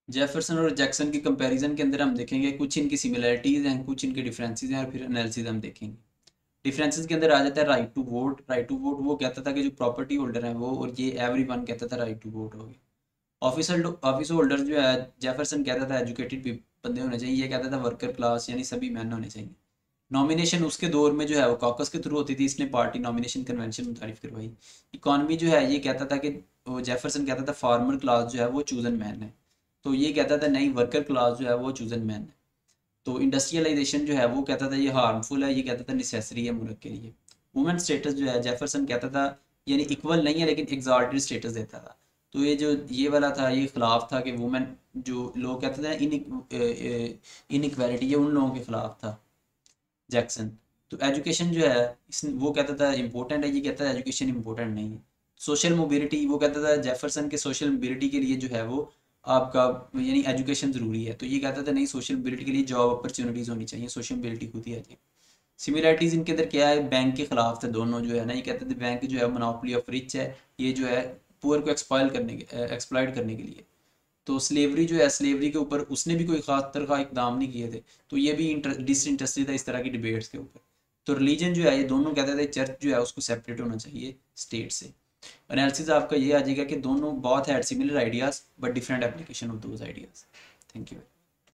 Jefferson और Jackson की comparison के अंदर हम देखेंगे कुछ इनकी सिमिलरिटीज़ हैं, कुछ इनके डिफरेंसेस हैं, और फिर एनालिसिस हम देखेंगे। डिफरेंसेस के अंदर आ जाता है right to vote. Right to vote वो कहता था कि जो प्रॉपर्टी होल्डर हैं वो, और ये एवरी वन कहता था राइट टू वोट हो गया। ऑफिस होल्डर जो है, जेफरसन कहता था एजुकेटेड बंदे होने चाहिए, ये कहता था वर्कर क्लास यानी सभी मैन होने चाहिए। नॉमिनेशन उसके दौर में जो है वो कॉकस के थ्रू होती थी, इसने पार्टी नॉमिनेशन कन्वेंशन मुतारिफ करवाई। इकॉनमी जो है ये कहता था कि, वो जेफरसन कहता था फार्मर क्लास जो है वो चूजन मैन है, तो ये कहता था नहीं, वर्कर क्लास जो है वो चूजन मैन है। तो इंडस्ट्रियलाइजेशन जो है वो कहता था ये हार्मफुल है, ये कहता था नेसेसरी है मुल्क के लिए। वुमेन स्टेटस जो है जेफरसन कहता था यानी इक्वल नहीं है लेकिन एग्जॉल्टेड स्टेटस देता था। तो ये जो ये वाला था ये खिलाफ था कि वुमेन, जो लोग कहते थे इनइक्वालिटी, ये उन लोगों के खिलाफ था जैक्सन। तो एजुकेशन जो है इस वो कहता था इम्पोर्टेंट है, ये कहता था एजुकेशन इम्पोर्टेंट नहीं है। सोशल मोबिलिटी वो कहता था जेफरसन के सोशल मोबिलिटी के लिए जो है वो आपका यानी एजुकेशन ज़रूरी है, तो ये कहता था नहीं, सोशल मोबिलिटी के लिए जॉब अपॉर्चुनिटीज़ होनी चाहिए, सोशल मोबिलिटी खुद ही आ जाएगी। सिमिलरिटीज़ इनके अंदर क्या है, बैंक के खिलाफ थे दोनों जो है ना, ये कहते थे बैंक जो है मोनोपोली ऑफ रिच है, ये जो है पुअर को एक्सप्लॉइट करने के लिए। तो स्लेवरी जो है, स्लेवरी के ऊपर उसने भी कोई खास तरह का इकदाम नहीं किए थे, तो ये भी डिसइंटरेस्टेड था इस तरह की डिबेट्स के ऊपर। तो रिलीजन जो है ये दोनों कहते थे चर्च जो है उसको सेपरेट होना चाहिए स्टेट से। एनालिसिस आपका ये आ जाएगा कि दोनों बहुत had similar ideas but different application of those ideas. Thank you.